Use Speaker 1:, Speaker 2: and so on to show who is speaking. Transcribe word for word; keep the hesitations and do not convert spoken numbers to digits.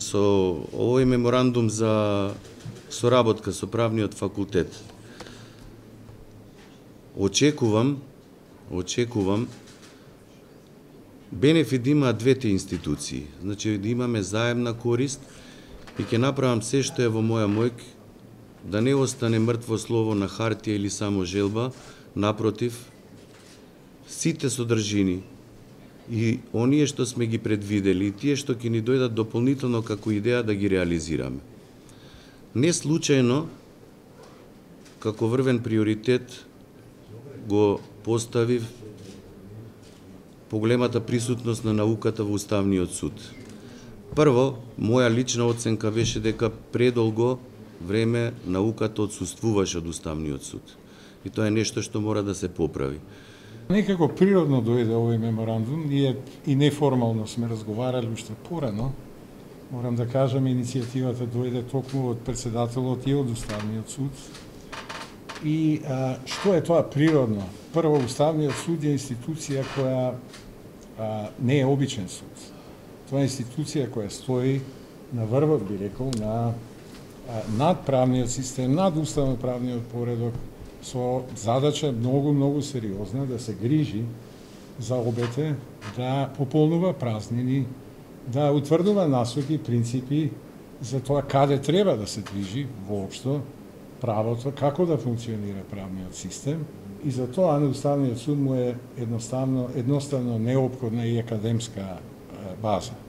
Speaker 1: со овој меморандум за соработка со правниот факултет очекувам очекувам бенефит имаат двете институции. Значи да имаме заемна корист и ќе направам се што е во моја моќ да не остане мртво слово на хартија или само желба, напротив, сите содржини и оние што сме ги предвидели и тие што ќе ни дојдат дополнително како идеја да ги реализираме. Не случајно, како врвен приоритет, го поставив поголемата присутност на науката во Уставниот суд. Прво, моја лична оценка беше дека предолго време науката отсуствуваше од Уставниот суд. И тоа е нешто што мора да се поправи.
Speaker 2: Некако природно дојде овој меморандум, ние и неформално сме разговарали уште порано. Морам да кажам, иницијативата дојде токму од председателот и од Уставниот суд. И а, што е тоа природно? Прво, Уставниот суд е институција која а, не е обичен суд. Тоа е институција која стои на врвот, би рекол, на а, над правниот систем, над уставно-правниот поредок, со задача многу, многу сериозна да се грижи за обете, да пополнува празнини, да утврдува насоки, принципи за тоа каде треба да се движи воопшто правото, како да функционира правниот систем, и за тоа на Уставниот суд му е едноставно, едноставно неопходна и академска база.